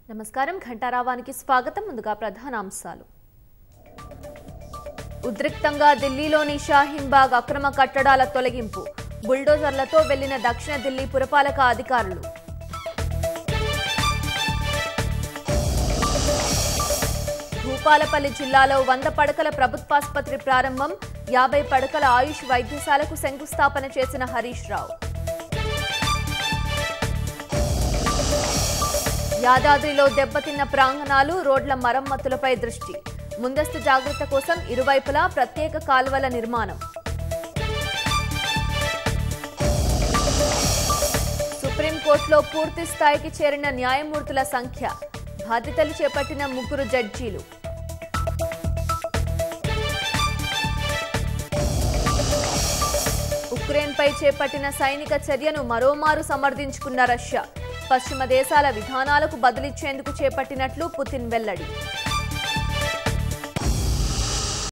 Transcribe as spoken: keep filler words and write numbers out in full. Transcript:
నమస్కారం ఘంటారావానికి స్వాగతం ముందుగా ప్రధానాంశాలు ఉద్రిక్తంగా ఢిల్లీలోని షాహీన్బాగ్ అక్రమ కట్టడాల తొలగింపు బుల్డోజర్లతో వెళ్లిన దక్షిణ ఢిల్లీ పురపాలక అధికారులు భూపాలపల్లి జిల్లాలో వంద పడకల ప్రభుత్వాసుపత్రి ప్రారంభం యాభై పడకల ఆయుష్ వైద్యశాలకు శంకుస్థాపన చేసిన హరీష్ రావు యాదాద్రిలో దెబ్బతిన్న ప్రాంగణాలు రోడ్ల మరమ్మతులపై దృష్టి ముందస్తు జాగ్రత్త కోసం ఇరువైపులా ప్రత్యేక కాల్వల నిర్మాణం సుప్రీంకోర్టులో పూర్తి స్థాయికి చేరిన న్యాయమూర్తుల సంఖ్య బాధ్యతలు చేపట్టిన ముగ్గురు జడ్జీలు ఉక్రెయిన్పై చేపట్టిన సైనిక చర్యను మరోమారు సమర్థించుకున్న రష్యా పశ్చిమ దేశాల విధానాలకు బదులిచ్చేందుకు చేపట్టినట్లు పుతిన్ వెల్లడి